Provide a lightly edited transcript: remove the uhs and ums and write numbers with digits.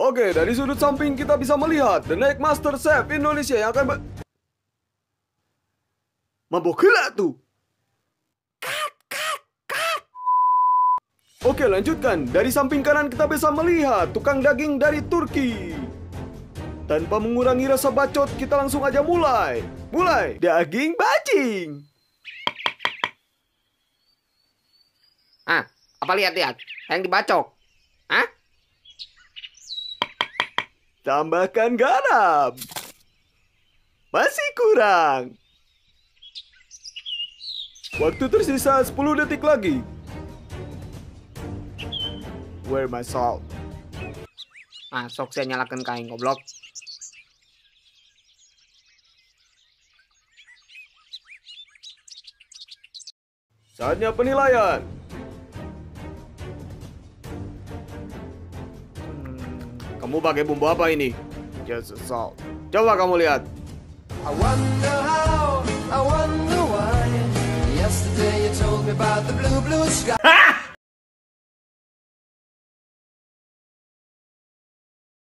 Oke, dari sudut samping kita bisa melihat The Next Master Chef Indonesia yang akan mabok gila tuh. Oke, lanjutkan. Dari samping kanan kita bisa melihat tukang daging dari Turki. Tanpa mengurangi rasa bacot, kita langsung aja mulai. Mulai, daging bajing. Apa lihat-lihat? Yang dibacok? Tambahkan garam. Masih kurang. Waktu tersisa 10 detik lagi. Where my salt? Sok saya nyalakan kain goblok. Saatnya penilaian. Kamu pakai bumbu apa ini? Just salt. Coba kamu lihat. I wonder how, I wonder why. Yesterday you told me about the blue, blue sky.